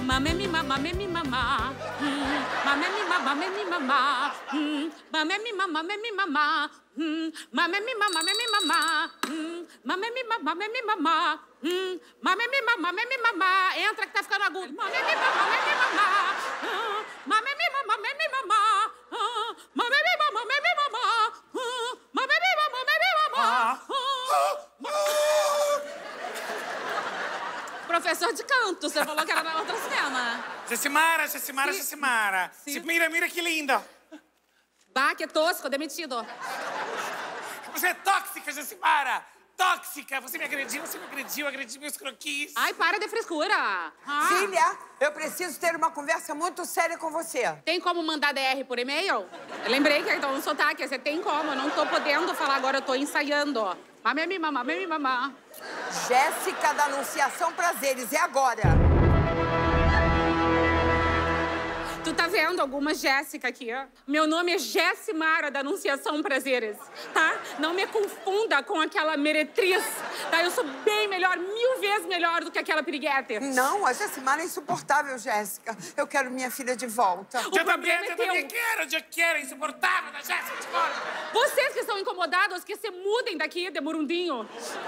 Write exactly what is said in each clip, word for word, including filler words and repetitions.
Mamãe me mamá, mamãe me mamá. Mamãe me mamá, mamãe me mamá. Mamãe me mamá, mamãe me mamá. Mamãe me mamá, mamãe me mamá. Mamãe me mamá, mamãe me mamá. Mamãe me mamá, mamãe me mamá. Entra que tá ficando agudo. Mamãe me mamá, mamãe me mamá. Mamãe me mamá, mamãe me mamá. Mamãe me mamá, mamãe me mamá. Mamãe me mamá, mamãe me mamá. Professor de canto, você falou que era na outra cena. Jessimara, Jessimara, Jessimara. Mira, mira que lindo. Bah, que tosco, demitido. Você é tóxica, Jessimara. Tóxica. Você me agrediu, você me agrediu, agrediu meus croquis. Ai, para de frescura. Ah. Filha, eu preciso ter uma conversa muito séria com você. Tem como mandar D R por e-mail? Eu lembrei que então um sotaque, você tem como. Eu não tô podendo falar agora, eu tô ensaiando. Mamãe me mamá, mamãe me mamá. Jéssica da Anunciação Prazeres, é agora. Tu tá vendo alguma Jéssica aqui? Meu nome é Jessimara da Anunciação Prazeres, tá? Não me confunda com aquela meretriz, tá? Eu sou bem melhor, mil vezes melhor do que aquela piriguete. Não, a Jessimara é insuportável, Jéssica. Eu quero minha filha de volta. O eu também, problema é eu teu. também quero, eu quero, é insuportável da Jéssica de volta. Vocês que estão incomodados, que se mudem daqui, de Murundinho.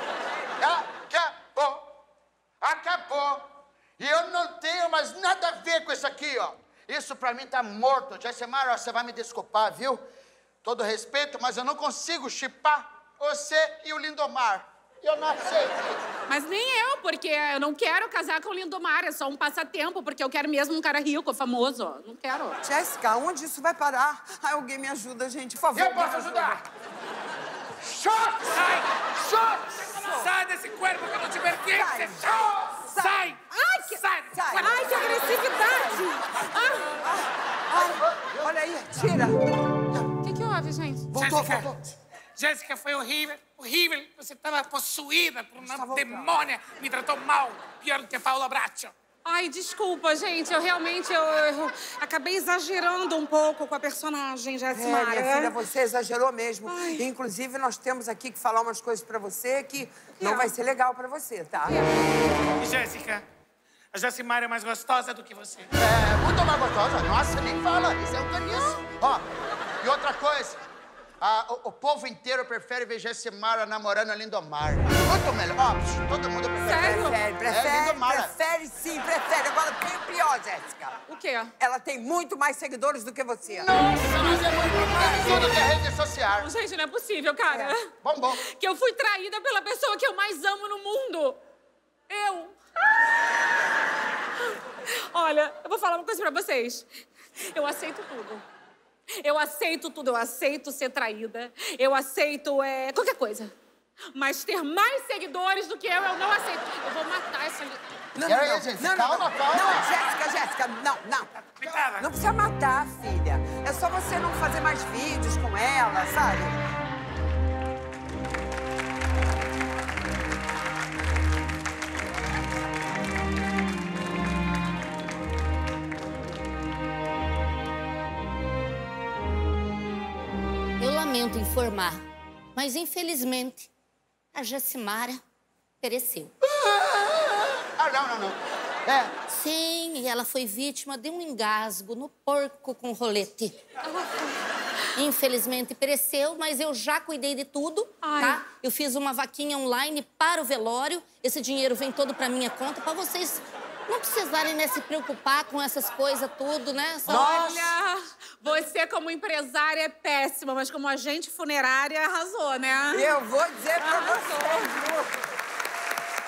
Acabou. Acabou. E eu não tenho mais nada a ver com isso aqui, ó. Isso pra mim tá morto. Jessimara, você vai me desculpar, viu? Todo respeito, mas eu não consigo chipar você e o Lindomar. Eu não aceito. Mas nem eu, porque eu não quero casar com o Lindomar. É só um passatempo, porque eu quero mesmo um cara rico, famoso. Não quero. Jéssica, onde isso vai parar? Ai, alguém me ajuda, gente, por favor. Eu posso ajudar. Choque! Sai! Choque! Sai desse corpo que eu não te pertence! Sai! Sai! Ai, que... Sai! Sai. Ai, que agressividade! Ai, olha aí, tira. O que que houve, gente? Voltou, Jéssica, voltou. Jéssica, foi horrível, horrível. Você estava possuída por uma voltando. demônia. Me tratou mal, pior do que a Paula Bracho. Ai, desculpa, gente. Eu realmente eu, eu acabei exagerando um pouco com a personagem, É, Jessimara. minha filha, você exagerou mesmo. Ai. Inclusive, nós temos aqui que falar umas coisas pra você que não vai ser legal pra você, tá? E, Jéssica, a Jessimara é mais gostosa do que você. É, muito mais gostosa. Nossa, nem fala. Isso é um caniço. Ó, e outra coisa. A, o, o povo inteiro prefere ver Jessimara namorando a Lindomar. Muito melhor. Ó, todo mundo prefere. Sério? Prefere, É, prefere, Lindomara. prefere sim, prefere. Agora tem o pior, Jéssica. O quê? Ela tem muito mais seguidores do que você. Nossa, mas é muito mais tudo que é rede social. Gente, não é possível, cara. É. Bom, bom. Que eu fui traída pela pessoa que eu mais amo no mundo. Eu. Olha, eu vou falar uma coisa pra vocês. Eu aceito tudo. Eu aceito tudo. Eu aceito ser traída. Eu aceito é, qualquer coisa. Mas ter mais seguidores do que eu, eu não aceito. Eu vou matar essa... Não, Pera não, aí, gente. não, não, Calma, não. calma. Não, Jéssica, Jéssica, não, não. Coitada. Não precisa matar, filha. É só você não fazer mais vídeos com ela, sabe? Eu lamento informar, mas infelizmente a Jessimara pereceu. Ah, não, não, não. É, Sim, e ela foi vítima de um engasgo no porco com rolete. Infelizmente pereceu, mas eu já cuidei de tudo, Ai. tá? Eu fiz uma vaquinha online para o velório. Esse dinheiro vem todo para minha conta, para vocês não precisarem, né, se preocupar com essas coisas tudo, né? Só- Olha, você como empresária é péssima, mas como agente funerária arrasou, né? Eu vou dizer pra você, viu?